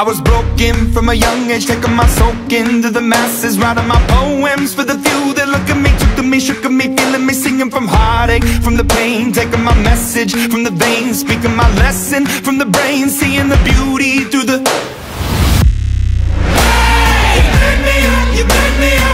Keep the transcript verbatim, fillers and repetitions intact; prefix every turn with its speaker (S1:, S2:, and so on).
S1: was broken from a young age, taking my soak into the masses, writing my poems for the few that look at me, took to me, shook at me, feeling me, singing from heartache, from the pain, taking my message from the veins, speaking my lesson from the brain, seeing the beauty through the... Hey! You burn me up, you burn me up.